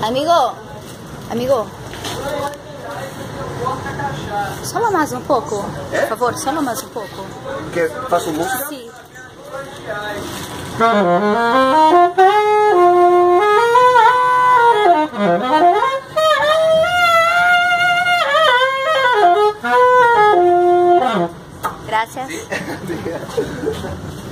Amigo, amigo. Solo más un poco, por favor, solo más un poco. ¿Qué? ¿Paso música? Sí. Gracias.